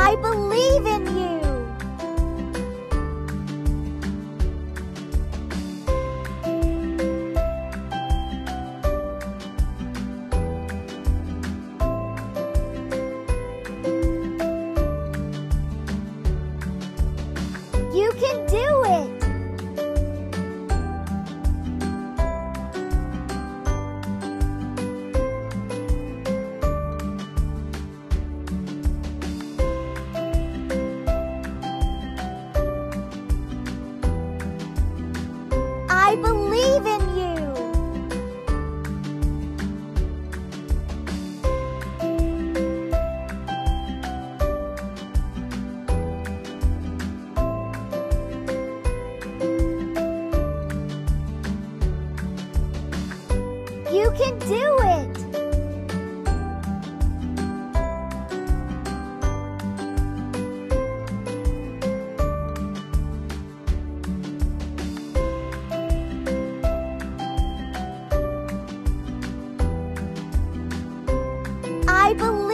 I believe in you. You can do it. I believe in you. You can do it. I believe